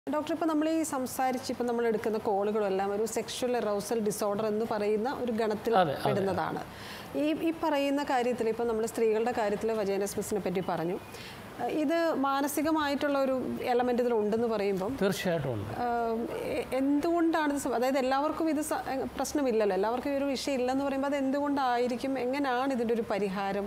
Doctor, ഇപ്പോൾ നമ്മൾ ഈ സംസാരിച്ച് ഇപ്പോൾ നമ്മൾ എടുക്കുന്ന കോളുകളെല്ലാം ഒരു സെക്ഷൽ അറൗസൽ ഡിസോർഡർ എന്ന് പറയുന്ന ഒരു ഗണത്തിൽ പെടുന്നതാണ്. ഈ പറയുന്ന കാര്യത്തിൽ ഇപ്പോൾ നമ്മൾ സ്ത്രീകളുടെ കാര്യത്തിൽ വജൈനസ്മസിനെ പറ്റി പറഞ്ഞു. ഇത് മാനസികമായിട്ടുള്ള ഒരു എലമെന്റ് ഇതിലുണ്ടെന്ന് പറയുമ്പോൾ തീർച്ചയായിട്ടും ഉണ്ട്. എന്തുകൊണ്ടാണ് ഇത്? അതായത് എല്ലാവർക്കും ഇത് പ്രശ്നമില്ലല്ലോ, എല്ലാവർക്കും ഒരു വിഷയം ഇല്ലെന്ന് പറയുമ്പോൾ അത് എന്തുകൊണ്ടായിരിക്കും? എങ്ങനെയാണ് ഇതിൻ്റെ ഒരു പരിഹാരം?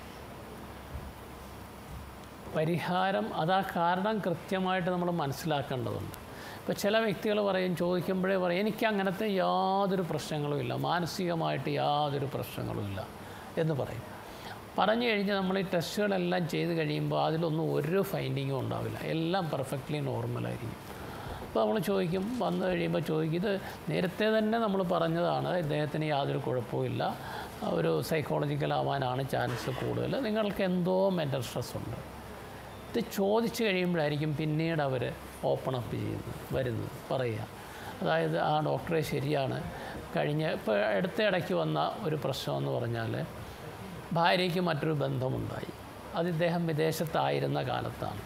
അത് ആ കാരണം കൃത്യമായിട്ട് നമ്മൾ മനസ്സിലാക്കേണ്ടതുണ്ട്. ഇപ്പോൾ ചില വ്യക്തികൾ ചോദിക്കുമ്പോഴേ പറയും എനിക്ക് അങ്ങനത്തെ യാതൊരു പ്രശ്നങ്ങളുമില്ല, മാനസികമായിട്ട് യാതൊരു പ്രശ്നങ്ങളുമില്ല എന്ന് പറയും. പറഞ്ഞു കഴിഞ്ഞാൽ നമ്മൾ ഈ ടെസ്റ്റുകളെല്ലാം ചെയ്ത് കഴിയുമ്പോൾ അതിലൊന്നും ഒരു ഫൈൻഡിങ്ങും ഉണ്ടാവില്ല, എല്ലാം പെർഫെക്റ്റ്ലി നോർമലായിരിക്കും. അപ്പോൾ നമ്മൾ ചോദിക്കും, വന്നു കഴിയുമ്പോൾ ചോദിക്കും, ഇത് നേരത്തെ തന്നെ നമ്മൾ പറഞ്ഞതാണ്, ഇദ്ദേഹത്തിന് യാതൊരു കുഴപ്പമില്ല, ഒരു സൈക്കോളജിക്കലാവാനാണ് ചാൻസ് കൂടുതൽ, നിങ്ങൾക്ക് എന്തോ മെൻ്റൽ സ്ട്രെസ് ഉണ്ട്. ഇത് ചോദിച്ചു കഴിയുമ്പോഴായിരിക്കും പിന്നീട് അവർ ഓപ്പൺ അപ്പ് വരുന്നത് പറയുക. അതായത് ആ ഡോക്ടറെ ശരിയാണ്, ഇപ്പോൾ അടുത്തിടയ്ക്ക് വന്ന ഒരു പ്രശ്നമെന്ന് പറഞ്ഞാൽ ഭാര്യയ്ക്ക് മറ്റൊരു ബന്ധമുണ്ടായി. അത് ഇദ്ദേഹം വിദേശത്തായിരുന്ന കാലത്താണ്.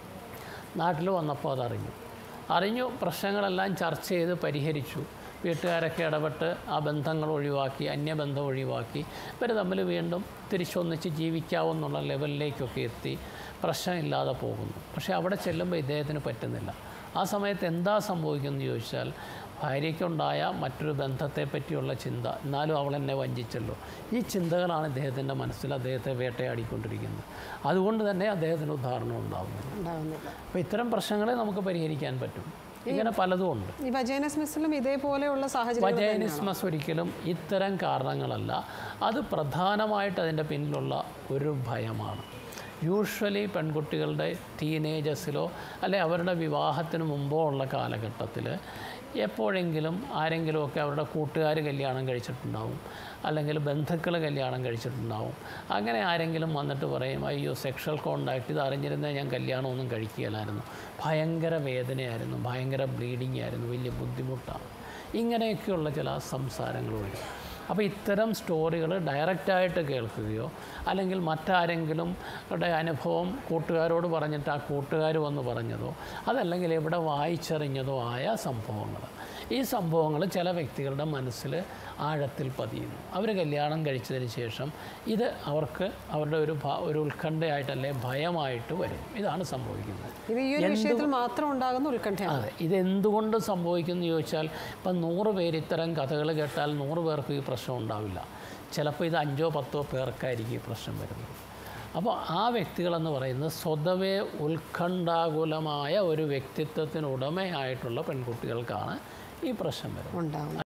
നാട്ടിൽ വന്നപ്പോൾ അറിഞ്ഞു പ്രശ്നങ്ങളെല്ലാം ചർച്ച ചെയ്ത് പരിഹരിച്ചു. വീട്ടുകാരൊക്കെ ഇടപെട്ട് ആ ബന്ധങ്ങൾ ഒഴിവാക്കി, അന്യബന്ധം ഒഴിവാക്കി ഇവർ തമ്മിൽ വീണ്ടും തിരിച്ചൊന്നിച്ച് ജീവിക്കാവുന്നുള്ള ലെവലിലേക്കൊക്കെ എത്തി, പ്രശ്നമില്ലാതെ പോകുന്നു. പക്ഷേ അവിടെ ചെല്ലുമ്പോൾ ഇദ്ദേഹത്തിന് പറ്റുന്നില്ല. ആ സമയത്ത് എന്താ സംഭവിക്കുമെന്ന് ചോദിച്ചാൽ ഭാര്യയ്ക്കുണ്ടായ മറ്റൊരു ബന്ധത്തെ പറ്റിയുള്ള ചിന്ത, എന്നാലും അവൾ എന്നെ വഞ്ചിച്ചല്ലോ, ഈ ചിന്തകളാണ് ഇദ്ദേഹത്തിൻ്റെ മനസ്സിൽ അദ്ദേഹത്തെ വേട്ടയാടിക്കൊണ്ടിരിക്കുന്നത്. അതുകൊണ്ട് തന്നെ അദ്ദേഹത്തിന് ഉദാഹരണം ഉണ്ടാകുന്നില്ല. അപ്പോൾ ഇത്തരം പ്രശ്നങ്ങളെ നമുക്ക് പരിഹരിക്കാൻ പറ്റും. ഇങ്ങനെ പലതും ഉണ്ട്. ഈ വജൈനസ്മസിലും ഇതേപോലെയുള്ള സാഹചര്യം. വജൈനസ്മസ് ഒരിക്കലും ഇത്തരം കാരണങ്ങളല്ല, അത് പ്രധാനമായിട്ട് അതിൻ്റെ പിന്നിലുള്ള ഒരു ഭയമാണ്. യൂഷ്വലി പെൺകുട്ടികളുടെ ടീനേജസിലോ അല്ലെ അവരുടെ വിവാഹത്തിന് മുമ്പോ ഉള്ള കാലഘട്ടത്തിൽ എപ്പോഴെങ്കിലും ആരെങ്കിലുമൊക്കെ അവരുടെ കൂട്ടുകാർ കല്യാണം കഴിച്ചിട്ടുണ്ടാവും, അല്ലെങ്കിൽ ബന്ധുക്കൾ കല്യാണം കഴിച്ചിട്ടുണ്ടാവും. അങ്ങനെ ആരെങ്കിലും വന്നിട്ട് പറയും, അയ്യോ സെക്ഷൽ കോണ്ടാക്ട് ഇത് അറിഞ്ഞിരുന്നാൽ ഞാൻ കല്യാണമൊന്നും കഴിക്കുകയില്ലായിരുന്നു, ഭയങ്കര വേദനയായിരുന്നു, ഭയങ്കര ബ്ലീഡിങ് ആയിരുന്നു, വലിയ ബുദ്ധിമുട്ടാണ്. ഇങ്ങനെയൊക്കെയുള്ള ചില സംസാരങ്ങളുണ്ട്. അപ്പോൾ ഇത്തരം സ്റ്റോറികൾ ഡയറക്റ്റായിട്ട് കേൾക്കുകയോ അല്ലെങ്കിൽ മറ്റാരെങ്കിലും അനുഭവം കൂട്ടുകാരോട് പറഞ്ഞിട്ട് ആ കൂട്ടുകാർ വന്ന് പറഞ്ഞതോ അതല്ലെങ്കിൽ എവിടെ വായിച്ചറിഞ്ഞതോ ആയ സംഭവങ്ങൾ, ഈ സംഭവങ്ങൾ ചില വ്യക്തികളുടെ മനസ്സിൽ ആഴത്തിൽ പതിയുന്നു. അവർ കല്യാണം കഴിച്ചതിന് ശേഷം ഇത് അവർക്ക് അവരുടെ ഒരു ഉത്കണ്ഠയായിട്ടല്ലേ ഭയമായിട്ട് വരും. ഇതാണ് സംഭവിക്കുന്നത്. ഇത് ഈ ഒരു വിഷയത്തിൽ മാത്രം ഉണ്ടാകുന്ന ഉത്കണ്ഠയാണ്. അതെ, ഇതെന്തുകൊണ്ട് സംഭവിക്കുന്നു ചോദിച്ചാൽ ഇപ്പം 100 പേര് ഇത്തരം കഥകൾ കേട്ടാൽ 100 പേർക്ക് ഈ പ്രശ്നം ഉണ്ടാവില്ല. ചിലപ്പോൾ ഇത് 5-10 പേർക്കായിരിക്കും ഈ പ്രശ്നം വരുന്നത്. അപ്പോൾ ആ വ്യക്തികളെന്ന് പറയുന്നത് സ്വതവേ ഉത്കണ്ഠാകുലമായ ഒരു വ്യക്തിത്വത്തിനുടമയായിട്ടുള്ള പെൺകുട്ടികൾക്കാണ് ഈ പ്രശ്നം വരുന്നത്.